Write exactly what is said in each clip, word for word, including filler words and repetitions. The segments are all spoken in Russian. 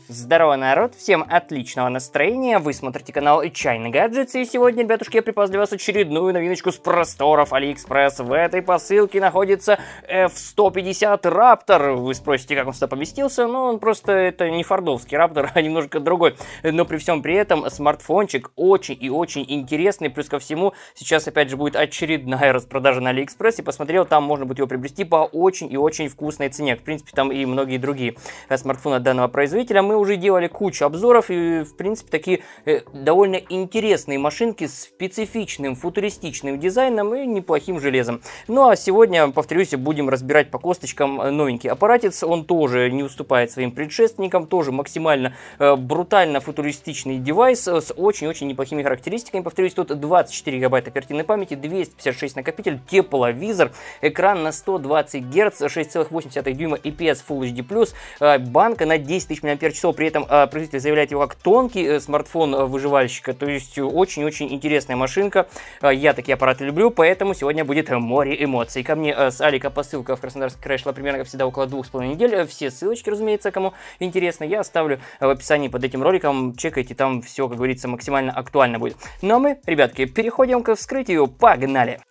Здорово, народ, всем отличного настроения, вы смотрите канал Чайный Гаджетс, и сегодня, ребятушки, я припас для вас очередную новиночку с просторов Алиэкспресс. В этой посылке находится эф сто пятьдесят Раптор. Вы спросите, как он сюда поместился? Ну, он просто, это не фордовский Раптор, а немножко другой. Но при всем при этом смартфончик очень и очень интересный, плюс ко всему, сейчас опять же будет очередная распродажа на Алиэкспресс, и посмотрел, там можно будет его приобрести по очень и очень вкусной цене. В принципе, там и многие другие смартфоны от данного производителя. Мы уже делали кучу обзоров, и, в принципе, такие э, довольно интересные машинки с специфичным футуристичным дизайном и неплохим железом. Ну, а сегодня, повторюсь, будем разбирать по косточкам новенький аппаратец. Он тоже не уступает своим предшественникам, тоже максимально э, брутально футуристичный девайс с очень-очень неплохими характеристиками. Повторюсь, тут двадцать четыре гигабайта оперативной памяти, двести пятьдесят шесть накопитель, тепловизор, экран на сто двадцать герц, шесть целых восемь десятых дюйма ай пи эс Full эйч ди плюс, э, банка на десять тысяч мАч. При этом э, производитель заявляет его как тонкий э, смартфон э, выживальщика. То есть очень-очень интересная машинка. Э, я такие аппараты люблю, поэтому сегодня будет море эмоций. Ко мне э, с Алика посылка в Краснодарский край шла примерно, как всегда, около двух с половиной недель. Все ссылочки, разумеется, кому интересно, я оставлю в описании под этим роликом. Чекайте, там все, как говорится, максимально актуально будет. Ну а мы, ребятки, переходим к вскрытию. Погнали!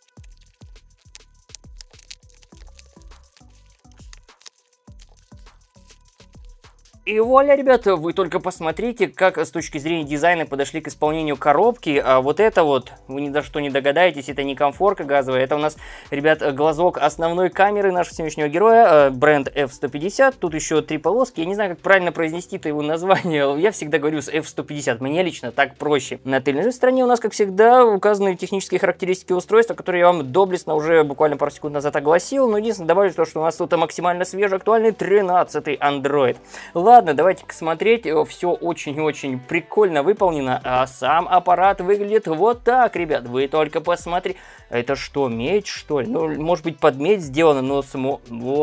И вуаля, ребята, вы только посмотрите, как с точки зрения дизайна подошли к исполнению коробки. А вот это вот, вы ни за что не догадаетесь, это не комфорка газовая, это у нас, ребят, глазок основной камеры нашего сегодняшнего героя, бренд эф сто пятьдесят. Тут еще три полоски, я не знаю, как правильно произнести-то его название, я всегда говорю с эф сто пятьдесят, мне лично так проще. На тыльной же стороне у нас, как всегда, указаны технические характеристики устройства, которые я вам доблестно уже буквально пару секунд назад огласил, но единственное добавлю то, что у нас тут максимально свежий, актуальный тринадцатый Android. Ладно, давайте-ка смотреть, все очень-очень прикольно выполнено, а сам аппарат выглядит вот так, ребят, вы только посмотрите. Это что, медь, что ли? Ну, может быть, под медь сделано, но само...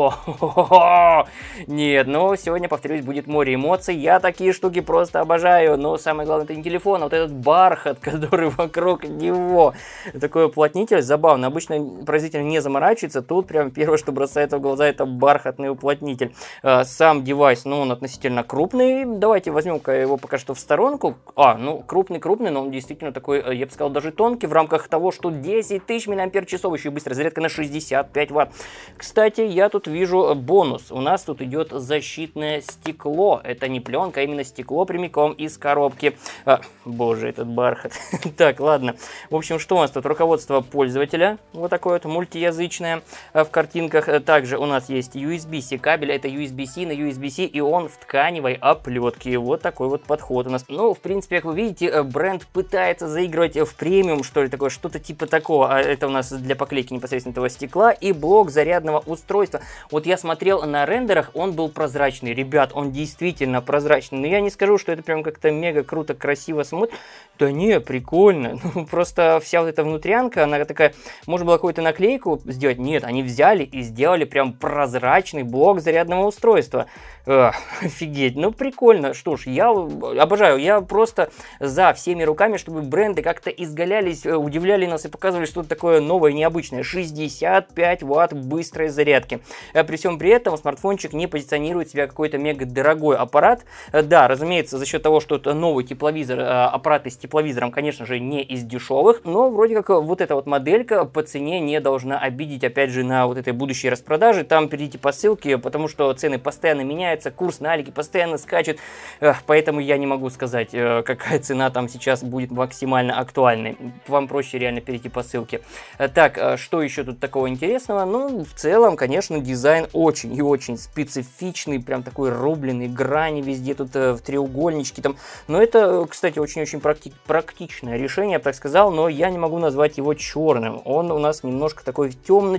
Нет, но сегодня, повторюсь, будет море эмоций, я такие штуки просто обожаю, но самое главное, это не телефон, а вот этот бархат, который вокруг него. Такой уплотнитель, забавно, обычно производитель не заморачивается, тут прям первое, что бросается в глаза, это бархатный уплотнитель. Сам девайс, ну, он относительно крупный, давайте возьмем-ка его пока что в сторонку. А, ну, крупный-крупный, но он действительно такой, я бы сказал, даже тонкий, в рамках того, что десять тысяч мАч, еще и быстрая зарядка на шестьдесят пять ватт. Кстати, я тут вижу бонус, у нас тут идет защитное стекло, это не пленка, а именно стекло прямиком из коробки. А, боже, этот бархат. Так, ладно. В общем, что у нас тут? Руководство пользователя, вот такое вот мультиязычное в картинках. Также у нас есть ю эс би-C кабель, это ю эс би-C на ю эс би-C, и он в тканевой оплетке. Вот такой вот подход у нас. Ну, в принципе, как вы видите, бренд пытается заигрывать в премиум, что ли, такое, что-то типа такого. Это у нас для поклейки непосредственно этого стекла и блок зарядного устройства. Вот я смотрел на рендерах, он был прозрачный. Ребят, он действительно прозрачный. Но я не скажу, что это прям как-то мега круто, красиво смотрится. Да не, прикольно. Ну, просто вся вот эта внутрянка, она такая, можно было какую-то наклейку сделать. Нет, они взяли и сделали прям прозрачный блок зарядного устройства. Эх, офигеть, ну прикольно. Что ж, я обожаю, я просто за всеми руками, чтобы бренды как-то изгалялись, удивляли нас и показывали что-то такое новое, необычное. шестьдесят пять ватт быстрой зарядки. При всем при этом смартфончик не позиционирует себя какой-то мега дорогой аппарат. Да, разумеется, за счет того, что это новый тепловизор, аппараты с тепловизором, конечно же, не из дешевых, но вроде как вот эта вот моделька по цене не должна обидеть, опять же, на вот этой будущей распродаже. Там перейдите по ссылке, потому что цены постоянно меняются, курс на Алике постоянно скачет, поэтому я не могу сказать, какая цена там сейчас будет максимально актуальной. Вам проще реально перейти по ссылке. Так, что еще тут такого интересного? Ну, в целом, конечно, дизайн очень и очень специфичный, прям такой рубленый, грани везде тут в треугольничке там. Но это, кстати, очень-очень практи практичное решение, я бы так сказал, но я не могу назвать его черным. Он у нас немножко такой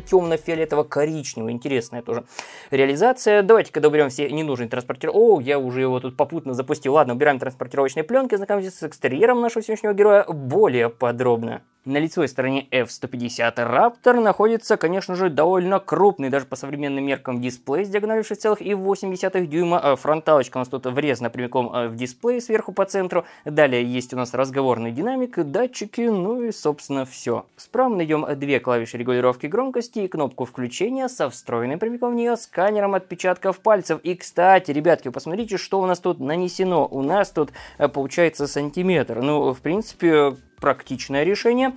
темно-темно-фиолетово-коричневый. Интересная тоже реализация. Давайте-ка доберем все ненужные транспортер. О, я уже его тут попутно запустил. Ладно, убираем транспортировочные пленки, знакомимся с экстерьером нашего сегодняшнего героя более подробно. На лицевой стороне эф сто пятьдесят Raptor находится, конечно же, довольно крупный, даже по современным меркам, дисплей с диагональю шесть целых восемь десятых дюйма. Фронталочка у нас тут врезана прямиком в дисплей сверху по центру. Далее есть у нас разговорный динамик, датчики, ну и, собственно, все. Справа мы найдем две клавиши регулировки громкости и кнопку включения со встроенным прямиком в нее сканером отпечатков пальцев. И, кстати, ребятки, посмотрите, что у нас тут нанесено. У нас тут получается сантиметр. Ну, в принципе, практичное решение.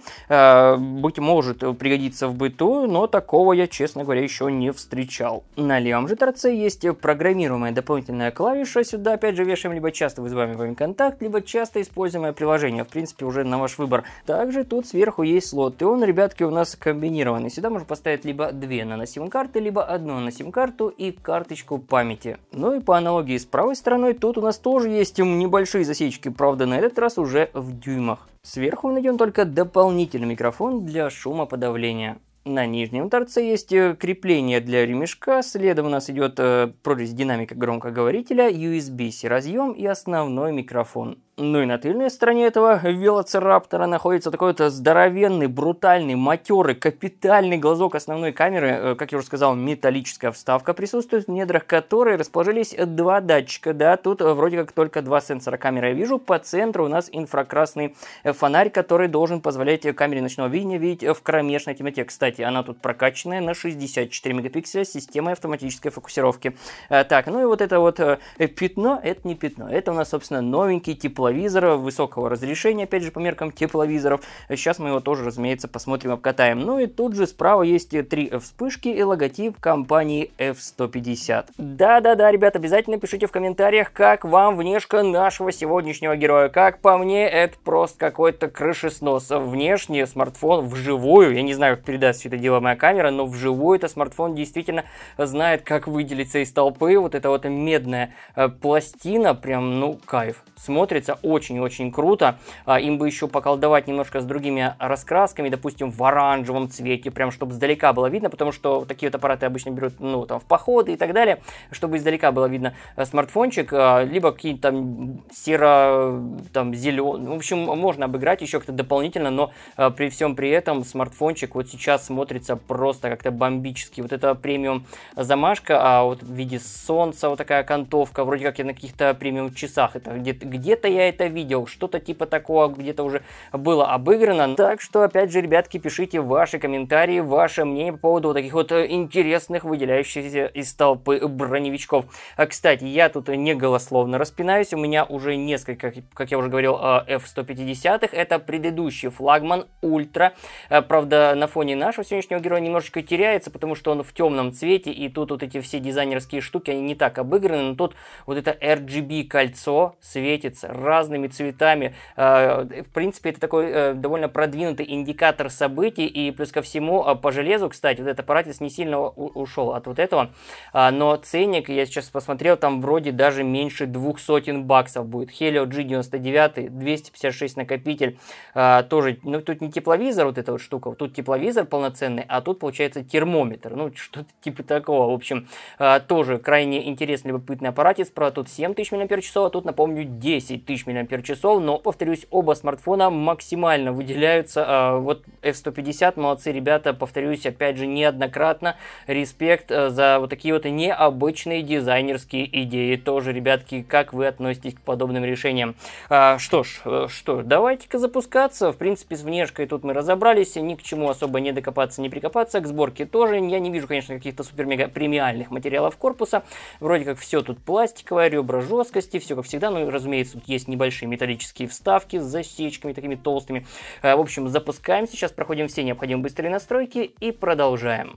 Быть может, пригодится в быту, но такого я, честно говоря, еще не встречал. На левом же торце есть программируемая дополнительная клавиша. Сюда, опять же, вешаем либо часто вызываемый контакт, либо часто используемое приложение. В принципе, уже на ваш выбор. Также тут сверху есть слот. И он, ребятки, у нас комбинированный. Сюда можно поставить либо две нано-сим-карты, либо одну нано-сим-карту и карточку памяти. Ну и по аналогии с правой стороной, тут у нас тоже есть небольшие засечки. Правда, на этот раз уже в дюймах. Сверху мы найдем только дополнительный микрофон для шумоподавления. На нижнем торце есть крепление для ремешка, следом у нас идет э, прорезь динамика громкоговорителя, ю эс би-C разъем и основной микрофон. Ну и на тыльной стороне этого велоцираптора находится такой вот здоровенный, брутальный, матерый, капитальный глазок основной камеры. Как я уже сказал, металлическая вставка присутствует, в недрах которой расположились два датчика. Да, тут вроде как только два сенсора камеры я вижу. По центру у нас инфракрасный фонарь, который должен позволять камере ночного видения видеть в кромешной темноте. Кстати, она тут прокачанная на шестьдесят четыре мегапикселя с системой автоматической фокусировки. Так, ну и вот это вот пятно, это не пятно. Это у нас, собственно, новенький тепловизор высокого разрешения, опять же, по меркам тепловизоров. Сейчас мы его тоже, разумеется, посмотрим, обкатаем. Ну и тут же справа есть три вспышки и логотип компании эф сто пятьдесят. Да-да-да, ребят, обязательно пишите в комментариях, как вам внешка нашего сегодняшнего героя. Как по мне, это просто какой-то крышеснос. Внешне смартфон вживую, я не знаю, как передаст все это дело моя камера, но вживую это смартфон действительно знает, как выделиться из толпы. Вот эта вот медная пластина, прям, ну, кайф. Смотрится очень-очень круто. Им бы еще поколдовать немножко с другими раскрасками, допустим, в оранжевом цвете, прям чтобы издалека было видно, потому что такие вот аппараты обычно берут, ну, там, в походы и так далее, чтобы издалека было видно смартфончик, либо какие-то там серо, там, зеленые. В общем, можно обыграть еще как-то дополнительно, но при всем при этом смартфончик вот сейчас смотрится просто как-то бомбически. Вот это премиум замашка, а вот в виде солнца вот такая окантовка, вроде как я на каких-то премиум часах, это где-то где-то я это видел, что-то типа такого где-то уже было обыграно. Так что, опять же, ребятки, пишите ваши комментарии, ваше мнение по поводу вот таких вот интересных, выделяющихся из толпы броневичков. А, кстати, я тут не голословно распинаюсь, у меня уже несколько, как я уже говорил, эф сто пятьдесят, это предыдущий флагман Ультра. Правда, на фоне нашего сегодняшнего героя немножечко теряется, потому что он в темном цвете, и тут вот эти все дизайнерские штуки, они не так обыграны, но тут вот это эр джи би кольцо светится разными цветами. В принципе, это такой довольно продвинутый индикатор событий, и плюс ко всему по железу, кстати, вот этот аппаратец не сильно ушел от вот этого, но ценник, я сейчас посмотрел, там вроде даже меньше двух сотен баксов будет. Helio джи девяносто девять, двести пятьдесят шесть накопитель, тоже, ну тут не тепловизор вот эта вот штука, тут тепловизор полноценный, а тут получается термометр, ну что-то типа такого. В общем, тоже крайне интересный, любопытный аппаратец, про тут семь тысяч мАч, а тут, напомню, десять тысяч мАч, но, повторюсь, оба смартфона максимально выделяются. Вот эф сто пятьдесят, молодцы ребята, повторюсь, опять же, неоднократно, респект за вот такие вот необычные дизайнерские идеи. Тоже, ребятки, как вы относитесь к подобным решениям? А, что ж, что, давайте-ка запускаться. В принципе, с внешкой тут мы разобрались, ни к чему особо не докопаться, не прикопаться. К сборке тоже я не вижу, конечно, каких-то супер-мега премиальных материалов корпуса. Вроде как все тут пластиковое, ребра жесткости, все как всегда. Ну, разумеется, тут есть небольшие металлические вставки с засечками такими толстыми. В общем, запускаем сейчас, проходим все необходимые быстрые настройки и продолжаем.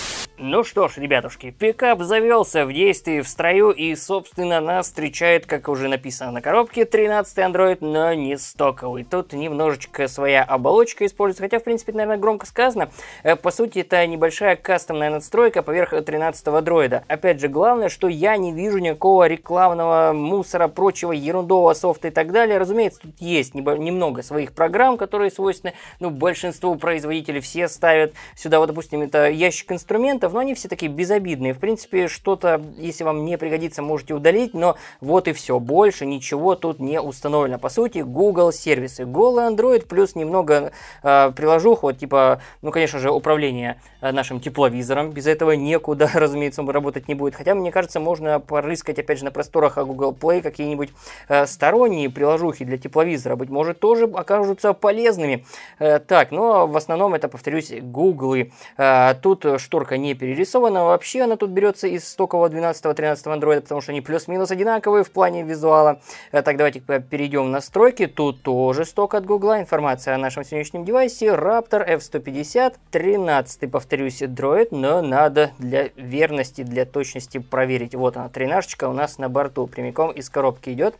Ну что ж, ребятушки, пикап завелся в действии, в строю, и, собственно, нас встречает, как уже написано на коробке, тринадцатый Android, но не стоковый. Тут немножечко своя оболочка используется, хотя, в принципе, наверное, громко сказано. По сути, это небольшая кастомная надстройка поверх тринадцатого дроида. Опять же, главное, что я не вижу никакого рекламного мусора, прочего ерундового софта и так далее. Разумеется, тут есть немного своих программ, которые свойственны, ну, большинству производителей. Все ставят сюда, вот, допустим, это ящик инструментов, продуктов, но они все такие безобидные. В принципе, что-то, если вам не пригодится, можете удалить, но вот и все. Больше ничего тут не установлено. По сути, Google сервисы. Голый Android плюс немного э, приложух, вот типа, ну, конечно же, управление э, нашим тепловизором. Без этого некуда, разумеется, он работать не будет. Хотя, мне кажется, можно порыскать, опять же, на просторах Google Play какие-нибудь э, сторонние приложухи для тепловизора. Быть может, тоже окажутся полезными. Э, так, но в основном это, повторюсь, Гуглы. Э, тут шторка не перерисована. Вообще она тут берется из стокового двенадцатого-тринадцатого Android, потому что они плюс-минус одинаковые в плане визуала. Э, так, давайте перейдем в настройки. Тут тоже сток от Гугла. Информация о нашем сегодняшнем девайсе. Raptor эф сто пятьдесят. тринадцатый, повторюсь, Droid, но надо для верности, для точности проверить. Вот она, тринашечка у нас на борту, прямиком из коробки идет.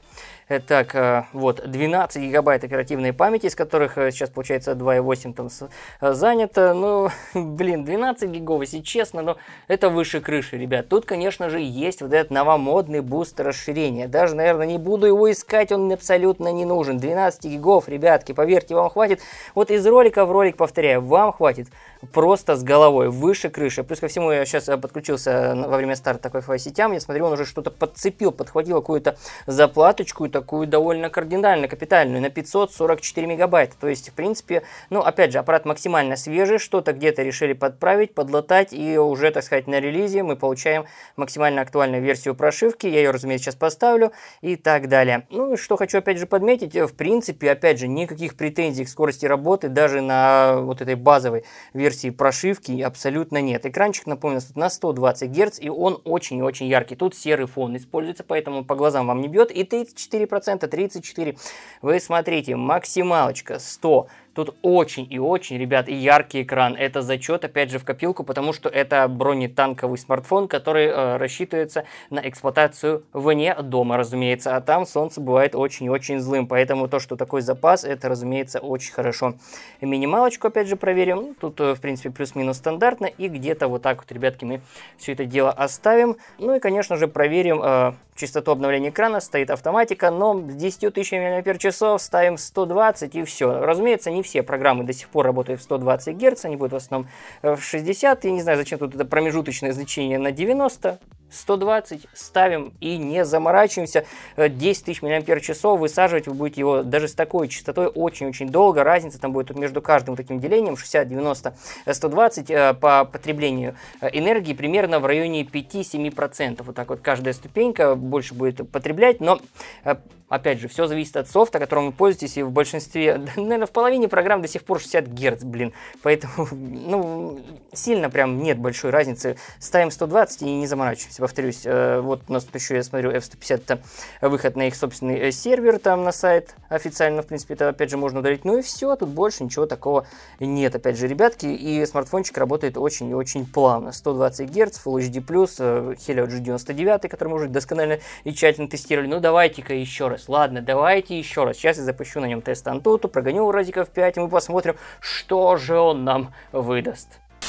Так, вот, двенадцать гигабайт оперативной памяти, из которых сейчас, получается, два и восемь там занято. Ну, блин, двенадцать гигов, если честно, но это выше крыши, ребят. Тут, конечно же, есть вот этот новомодный буст расширения. Даже, наверное, не буду его искать, он абсолютно не нужен. двенадцать гигов, ребятки, поверьте, вам хватит. Вот из ролика в ролик, повторяю, вам хватит просто с головой, выше крыши. Плюс ко всему, я сейчас подключился во время старта к Wi-Fi сетям, я смотрю, он уже что-то подцепил, подхватил какую-то заплаточку, такую довольно кардинально капитальную, на пятьсот сорок четыре мегабайта. То есть, в принципе, ну, опять же, аппарат максимально свежий, что-то где-то решили подправить, подлатать, и уже, так сказать, на релизе мы получаем максимально актуальную версию прошивки. Я ее, разумеется, сейчас поставлю и так далее. Ну, и что хочу, опять же, подметить, в принципе, опять же, никаких претензий к скорости работы даже на вот этой базовой версии версии прошивки абсолютно нет. Экранчик, напомню, на сто двадцать герц, и он очень и очень яркий. Тут серый фон используется, поэтому по глазам вам не бьет. И тридцать четыре процента, тридцать четыре процента. Вы смотрите, максималочка сто. Тут очень и очень, ребят, и яркий экран. Это зачет, опять же, в копилку, потому что это бронетанковый смартфон, который э, рассчитывается на эксплуатацию вне дома, разумеется. А там солнце бывает очень и очень злым. Поэтому то, что такой запас, это, разумеется, очень хорошо. Минималочку, опять же, проверим. Тут, э, в принципе, плюс-минус стандартно. И где-то вот так вот, ребятки, мы все это дело оставим. Ну и, конечно же, проверим э, частоту обновления экрана. Стоит автоматика, но с десятью тысячами мАч ставим сто двадцать и все. Разумеется, не все программы до сих пор работают в сто двадцать герц, они будут в основном в шестьдесят. Я не знаю, зачем тут это промежуточное значение на девяносто. сто двадцать ставим и не заморачиваемся. десять тысяч мАч высаживать вы будете его даже с такой частотой очень-очень долго. Разница там будет тут между каждым таким делением шестьдесят, девяносто, сто двадцать по потреблению энергии примерно в районе пять-семь процентов. Вот так вот каждая ступенька больше будет потреблять, но опять же, все зависит от софта, которым вы пользуетесь, и в большинстве, наверное, в половине программ до сих пор шестьдесят герц, блин. Поэтому, ну, сильно прям нет большой разницы. Ставим сто двадцать и не заморачиваемся, повторюсь. Вот у нас тут еще, я смотрю, эф сто пятьдесят, это выход на их собственный сервер, там на сайт официально, в принципе, это опять же можно удалить. Ну и все, тут больше ничего такого нет, опять же, ребятки. И смартфончик работает очень и очень плавно. сто двадцать герц, Full эйч ди плюс, Helio джи девяносто девять, который мы уже досконально и тщательно тестировали. Ну давайте-ка еще раз. Ладно, давайте еще раз. Сейчас я запущу на нем тест Antutu, прогоню разиков пять, и мы посмотрим, что же он нам выдаст.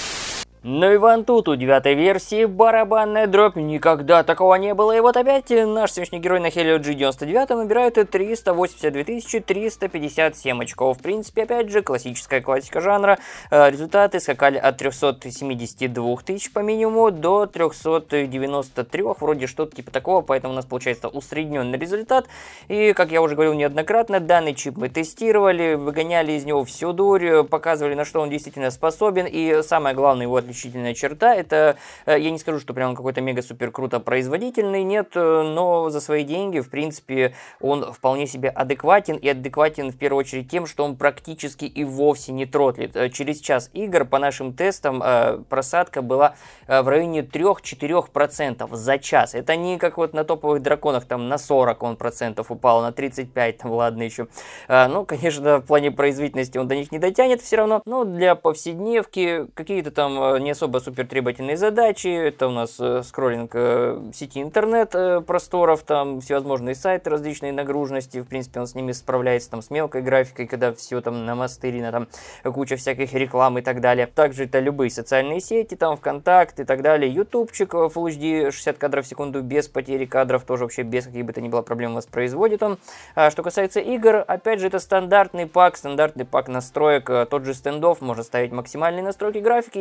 Ну и в Antutu девятой версии барабанная дробь, никогда такого не было. И вот опять наш сегодняшний герой на Helio джи девяносто девять набирает триста восемьдесят две тысячи триста пятьдесят семь очков. В принципе, опять же, классическая классика жанра. Результаты скакали от трёхсот семидесяти двух тысяч по минимуму до трёхсот девяноста трёх, вроде что-то типа такого, поэтому у нас получается усредненный результат. И, как я уже говорил неоднократно, данный чип мы тестировали, выгоняли из него всю дурь, показывали, на что он действительно способен, и самое главное его отличительная черта, это, я не скажу, что прям какой-то мега-супер круто производительный, нет, но за свои деньги, в принципе, он вполне себе адекватен, и адекватен в первую очередь тем, что он практически и вовсе не тротлит. Через час игр, по нашим тестам, просадка была в районе трёх-четырёх процентов за час. Это не как вот на топовых драконах, там на сорок он процентов упал, на тридцать пять, там ладно еще. Ну, конечно, в плане производительности он до них не дотянет все равно, но для повседневки какие-то там не особо супер требовательные задачи, это у нас э, скроллинг э, сети интернет э, просторов, там всевозможные сайты различные нагруженности, в принципе он с ними справляется, там с мелкой графикой, когда все там намастерено, там куча всяких реклам и так далее. Также это любые социальные сети, там ВКонтакт и так далее, ютубчик Full эйч ди шестьдесят кадров в секунду без потери кадров, тоже вообще без каких бы то ни было проблем воспроизводит он. А что касается игр, опять же это стандартный пак, стандартный пак настроек, тот же стендов, можно ставить максимальные настройки графики, и он будет скакать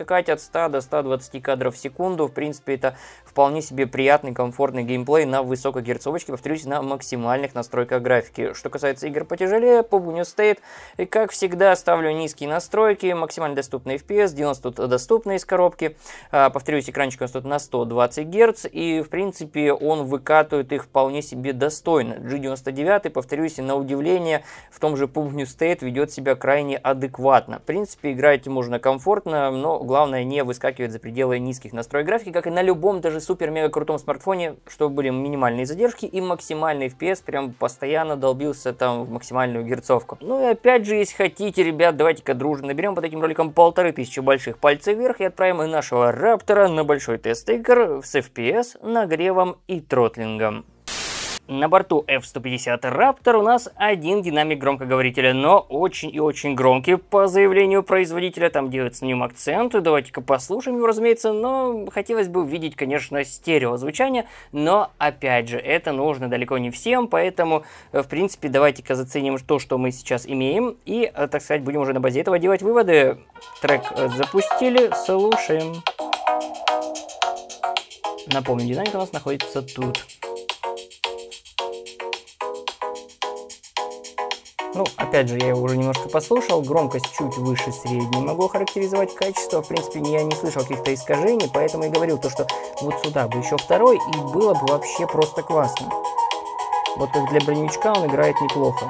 скакать от ста до ста двадцати кадров в секунду. В принципе, это вполне себе приятный, комфортный геймплей на высокой герцовочке, повторюсь, на максимальных настройках графики. Что касается игр потяжелее, пабг New State, и как всегда ставлю низкие настройки, максимально доступный эф пи эс, девяносто тут доступно из коробки. А, повторюсь, экранчик у нас тут на сто двадцать герц, и в принципе он выкатывает их вполне себе достойно. джи девяносто девять, повторюсь, на удивление, в том же пабг New State ведет себя крайне адекватно. В принципе, играть можно комфортно, но главное не выскакивать за пределы низких настроек графики, как и на любом даже супер-мега крутом смартфоне, чтобы были минимальные задержки и максимальный эф пи эс прям постоянно долбился там в максимальную герцовку. Ну и опять же, если хотите, ребят, давайте-ка дружно наберем под этим роликом полторы тысячи больших пальцев вверх и отправим нашего Раптора на большой тест игр с эф пи эс, нагревом и тротлингом. На борту эф сто пятьдесят Raptor у нас один динамик громкоговорителя, но очень и очень громкий по заявлению производителя. Там делается на нем акцент. Давайте-ка послушаем его, разумеется. Но хотелось бы увидеть, конечно, стереозвучание. Но, опять же, это нужно далеко не всем. Поэтому, в принципе, давайте-ка заценим то, что мы сейчас имеем. И, так сказать, будем уже на базе этого делать выводы. Трек запустили, слушаем. Напомню, динамик у нас находится тут. Ну, опять же, я его уже немножко послушал, громкость чуть выше средней, могу характеризовать качество, в принципе, я не слышал каких-то искажений, поэтому и говорил то, что вот сюда бы еще второй, и было бы вообще просто классно. Вот как для броневичка он играет неплохо.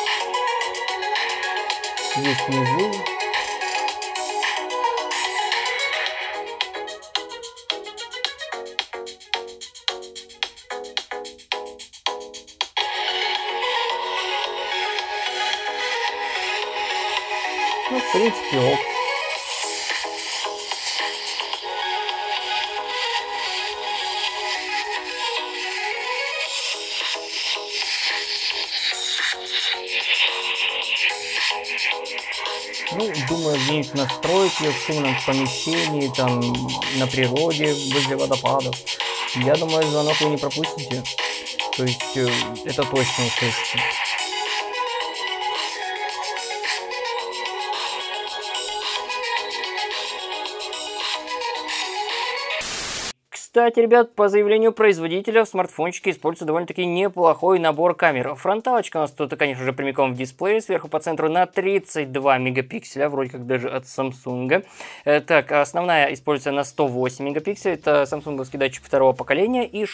Здесь внизу. Ну, в принципе, ок. Ну, думаю, где-нибудь настройки в шумном помещении, там, на природе, возле водопадов. Я думаю, звонок вы не пропустите. То есть, э, это точно услышите. Кстати, ребят, по заявлению производителя в смартфончике используется довольно-таки неплохой набор камер. Фронталочка у нас тут, конечно же, прямиком в дисплее, сверху по центру на тридцать два мегапикселя, вроде как даже от Samsung. Так, основная используется на сто восемь мегапикселей, это самсунговский датчик второго поколения, и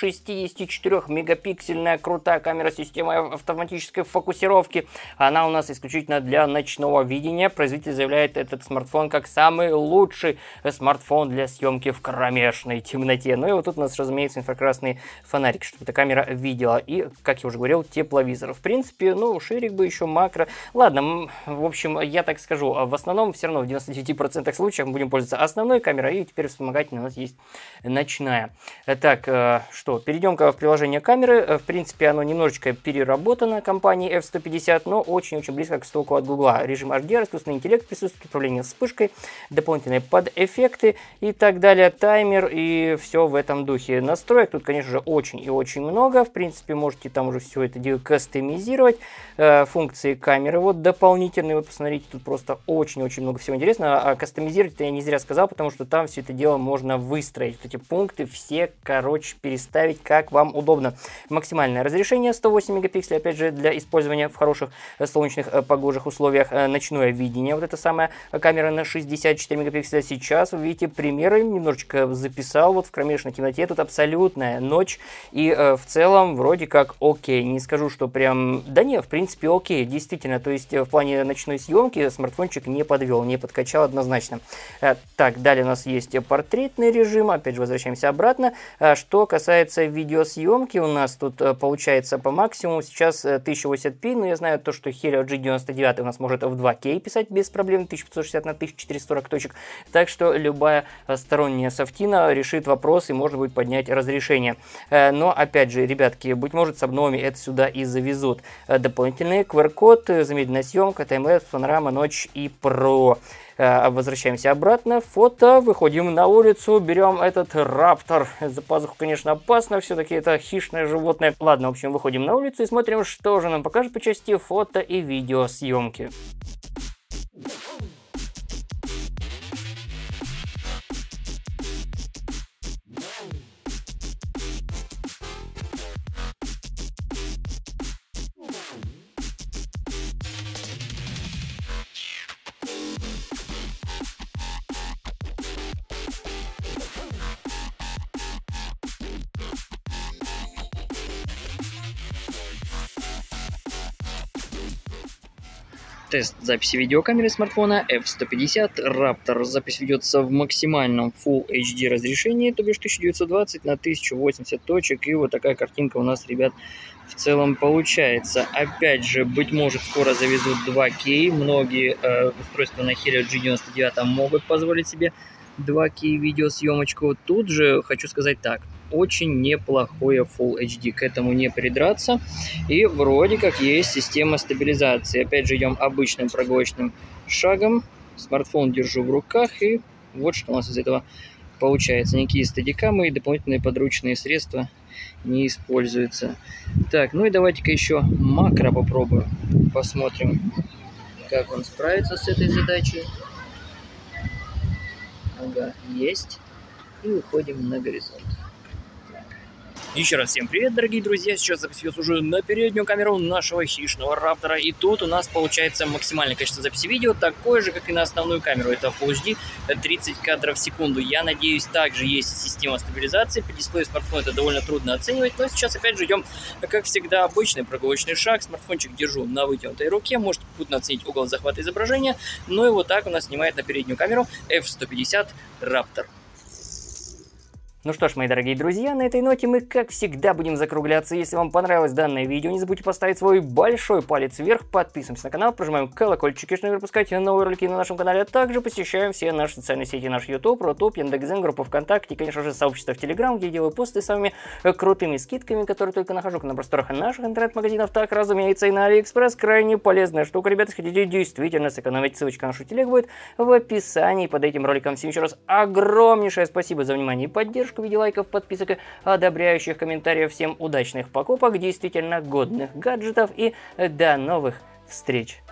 шестидесятичетырёхмегапиксельная крутая камера системы автоматической фокусировки. Она у нас исключительно для ночного видения. Производитель заявляет этот смартфон как самый лучший смартфон для съемки в кромешной темноте. Ну и вот тут у нас, разумеется, инфракрасный фонарик, чтобы эта камера видела. И, как я уже говорил, тепловизор. В принципе, ну, ширик бы еще, макро. Ладно, в общем, я так скажу, в основном все равно в девяноста девяти процентах случаев мы будем пользоваться основной камерой, и теперь вспомогательная у нас есть ночная. Так, что, перейдем-ка в приложение камеры. В принципе, оно немножечко переработано компанией эф сто пятьдесят, но очень-очень близко к стоку от Гугла. Режим эйч ди ар, искусственный интеллект присутствует, управление вспышкой, дополнительные подэффекты и так далее, таймер и все в этом духе. Настроек тут, конечно же, очень и очень много. В принципе, можете там уже все это дело кастомизировать. Э, функции камеры вот дополнительные. Вот посмотрите, тут просто очень-очень много всего интересного. А кастомизировать я не зря сказал, потому что там все это дело можно выстроить. Вот эти пункты все, короче, переставить как вам удобно. Максимальное разрешение сто восемь мегапикселей, опять же, для использования в хороших солнечных погожих условиях. Ночное видение. Вот эта самая камера на шестьдесят четыре мегапикселя. Сейчас вы видите примеры. Немножечко записал вот в кромешной темноте. Тут абсолютная ночь. И э, в целом вроде как окей. Не скажу, что прям... Да не, в принципе окей. Действительно. То есть в плане ночной съемки смартфончик не подвел, не подкачал однозначно. Э, так, далее у нас есть портретный режим. Опять же возвращаемся обратно. Э, что касается видеосъемки, у нас тут э, получается по максимуму сейчас э, тысяча восемьдесят пи. Но я знаю то, что Helio джи девяносто девять у нас может в два кей писать без проблем. тысяча пятьсот шестьдесят на тысяча четыреста сорок точек. Так что любая сторонняя софтина решит вопрос и можно будет поднять разрешение. Но опять же, ребятки, быть может с обновами это сюда и завезут. Дополнительный ку ар код, замедленная съемка, таймлэпс, панорама, ночь и про. Возвращаемся обратно. Фото. Выходим на улицу. Берем этот Раптор. За пазуху, конечно, опасно. Все-таки это хищное животное. Ладно, в общем, выходим на улицу и смотрим, что же нам покажет по части фото и видеосъемки. Тест записи видеокамеры смартфона эф сто пятьдесят Raptor. Запись ведется в максимальном Full эйч ди разрешении, то бишь тысяча девятьсот двадцать на тысяча восемьдесят точек. И вот такая картинка у нас, ребят, в целом получается. Опять же, быть может, скоро завезут два кей. Многие э, устройства на Helio джи девяносто девять могут позволить себе два кей видеосъемочку. Тут же хочу сказать так. Очень неплохое Full эйч ди, к этому не придраться. И вроде как есть система стабилизации. Опять же, идем обычным прогулочным шагом. Смартфон держу в руках, и вот что у нас из этого получается. Никакие стадикамы и дополнительные подручные средства не используются. Так, ну и давайте-ка еще макро попробую. Посмотрим, как он справится с этой задачей. Ага, есть. И выходим на горизонт. Еще раз всем привет, дорогие друзья, сейчас запись ведется уже на переднюю камеру нашего хищного Раптора, и тут у нас получается максимальное качество записи видео, такое же, как и на основную камеру, это Full эйч ди, тридцать кадров в секунду. Я надеюсь, также есть система стабилизации, по дисплею смартфона это довольно трудно оценивать, но сейчас опять же идем, как всегда, обычный прогулочный шаг, смартфончик держу на вытянутой руке, можете попутно оценить угол захвата изображения, ну и вот так у нас снимает на переднюю камеру эф сто пятьдесят Raptor. Ну что ж, мои дорогие друзья, на этой ноте мы, как всегда, будем закругляться. Если вам понравилось данное видео, не забудьте поставить свой большой палец вверх, подписываемся на канал, прожимаем колокольчик, чтобы не пропускать новые ролики на нашем канале, а также посещаем все наши социальные сети, наш YouTube, Рутуб, Яндекс.Зен, группу ВКонтакте и, конечно же, сообщество в Телеграм, где я делаю посты с самыми крутыми скидками, которые только нахожу на просторах наших интернет-магазинов, так, разумеется, и на Алиэкспресс. Крайне полезная штука, ребята, если хотите действительно сэкономить, ссылочка на нашу телегу будет в описании под этим роликом. Всем еще раз огромнейшее спасибо за внимание и поддержку в виде лайков, подписок и одобряющих комментариев. Всем удачных покупок, действительно годных гаджетов и до новых встреч!